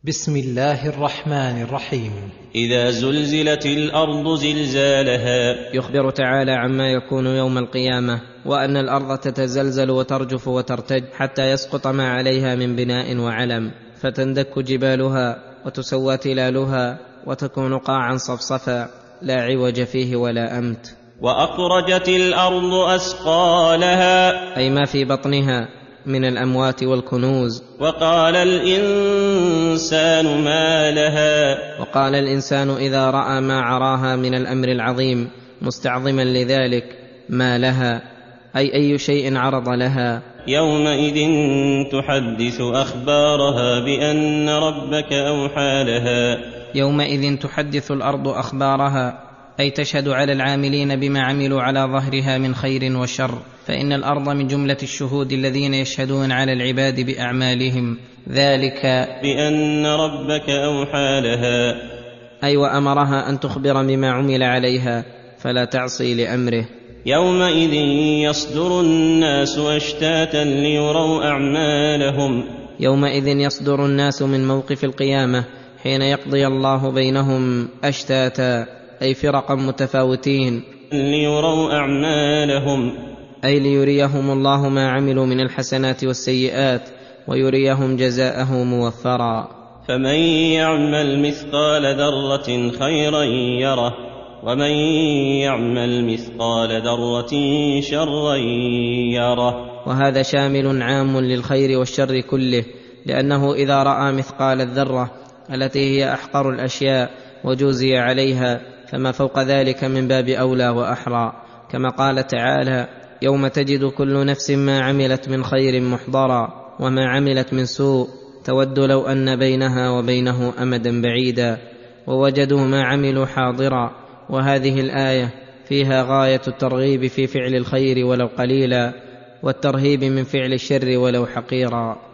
بسم الله الرحمن الرحيم. إذا زلزلت الأرض زلزالها. يخبر تعالى عما يكون يوم القيامة، وأن الأرض تتزلزل وترجف وترتج حتى يسقط ما عليها من بناء وعلم، فتندك جبالها وتسوى تلالها وتكون قاعا صفصفا لا عوج فيه ولا أمت. وأخرجت الأرض أثقالها، أي ما في بطنها من الأموات والكنوز. وقال الإنسان ما لها. وقال الإنسان إذا رأى ما عراها من الأمر العظيم مستعظما لذلك: ما لها، أي شيء عرض لها. يومئذ تحدث أخبارها بأن ربك أوحى لها. يومئذ تحدث الأرض أخبارها، أي تشهد على العاملين بما عملوا على ظهرها من خير وشر، فإن الأرض من جملة الشهود الذين يشهدون على العباد بأعمالهم، ذلك بأن ربك أوحى لها، أي وأمرها أن تخبر بما عمل عليها فلا تعصي لأمره. يومئذ يصدر الناس أشتاتا ليروا أعمالهم. يومئذ يصدر الناس من موقف القيامة حين يقضي الله بينهم أشتاتا، أي فرقا متفاوتين، ليروا أعمالهم، أي ليريهم الله ما عملوا من الحسنات والسيئات ويريهم جزاءه موفرا. فمن يعمل مثقال ذرة خيرا يره، ومن يعمل مثقال ذرة شرا يره. وهذا شامل عام للخير والشر كله، لأنه إذا رأى مثقال الذرة التي هي أحقر الأشياء وجوزي عليها، فما فوق ذلك من باب أولى وأحرى، كما قال تعالى: يوم تجد كل نفس ما عملت من خير محضرا وما عملت من سوء تود لو أن بينها وبينه أمدا بعيدا ووجدوا ما عملوا حاضرا. وهذه الآية فيها غاية الترغيب في فعل الخير ولو قليلا، والترهيب من فعل الشر ولو حقيرا.